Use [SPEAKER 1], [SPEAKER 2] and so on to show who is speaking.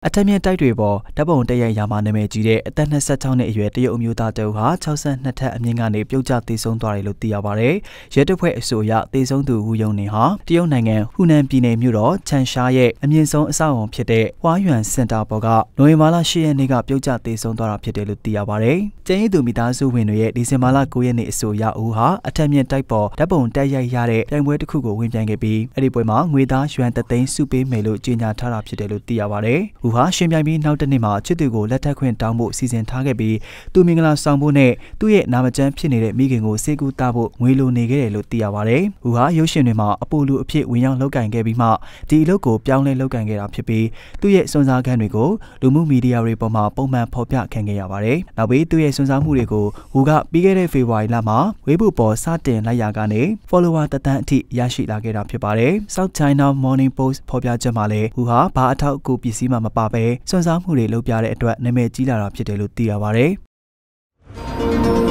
[SPEAKER 1] အထက်မြင့်တိုက်တွေပေါ်ဓာတ်ပုံတရက်ရာမှာနာမည်ကြီးတဲ့အသက်26နှစ်အရွယ်တရုတ်အမျိုးသားတဦးဟာ62ထပ်အမြင့်ကနေပြုတ်ကျသေဆုံးသွားတယ်လို့သိရပါတယ်။ရဲတပ်ဖွဲ့အဆိုအရသေဆုံးသူဝူယုံနေဟာတရုတ်နိုင်ငံဟူနန်ပြည်နယ်မြို့တော်ချန်ရှားရဲ့အမြင့်ဆုံးအဆောက်အအုံဖြစ်တဲ့ဟွာယွမ်စင်တာပေါ်ကနိုဝင်ဘာလ10ရက်နေ့ကပြုတ်ကျသေဆုံးသွားတာဖြစ်တယ်လို့သိရပါတယ်။ကျင်းရည်သူမိသားစုဝင်တွေရဲ့ဒီဇင်ဘာလ9ရက်နေ့အဆိုအရဦးဟာအထက်မြင့်တိုက်ပေါ်ဓာတ်ပုံတက်ရိုက်ရတဲ့ပြိုင်ပွဲတစ်ခုကိုဝင်ပြိုင်ခဲ့ပြီးအဲ့ဒီပွဲမှာငွေသားယွမ်3သိန်းစုပေးမယ်လို့ကြေညာထားတာဖြစ်တယ်လို့သိရပါတယ်။ဦးဟာရှင်ပြိုင်ပြီးနောက်တစ်နေ့မှာချစ်သူကိုလက်ထပ်ခွင့်တောင်းဖို့စီစဉ်ထားခဲ့ပြီးသူမင်္ဂလာဆောင်ဖို့နဲ့သူ့ရဲ့နာမကျန်းဖြစ်နေတဲ့မိခင်ကိုစေကူတာဖို့ငွေလိုနေခဲ့တယ်လို့သိရပါတယ်။ဦးဟာရုပ်ရှင်တွေမှာအပိုလူအဖြစ်ဝင်ရောက်လုပ်ကင်ခဲ့ပြီးမှဒီအလုပ်ကိုပြောင်းလဲလုပ်ကင်ခဲ့တာဖြစ်ပြီးသူ့ရဲ့စွန့်စားခန်းတွေကိုလူမှုမီဒီယာတွေပေါ်မှာပုံမှန်ဖော်ပြခံခဲ့ရပါတယ်။နောက်ပြီးသူ့ရဲ့စွန့်စားမှုတွေကိုဦးကပြီးခဲ့တဲ့ဖေဖော်ဝါရီလမှာဝေးဘုပေါ်စတင်လိုက်ရာကနေ follower တသန်းအထိရရှိလာခဲ့တာဖြစ်ပါတယ်။ South China Morning Post ဖော်ပြချက်မှာလည်းဦးဟာဘာအထောက်အကူပစ္စည်းမှမပါဘဲစွန့်စားမှုတွေလုပ်ပြတဲ့အတွက်နာမည်ကြီးလာတာဖြစ်တယ်လို့သိရပါတယ်။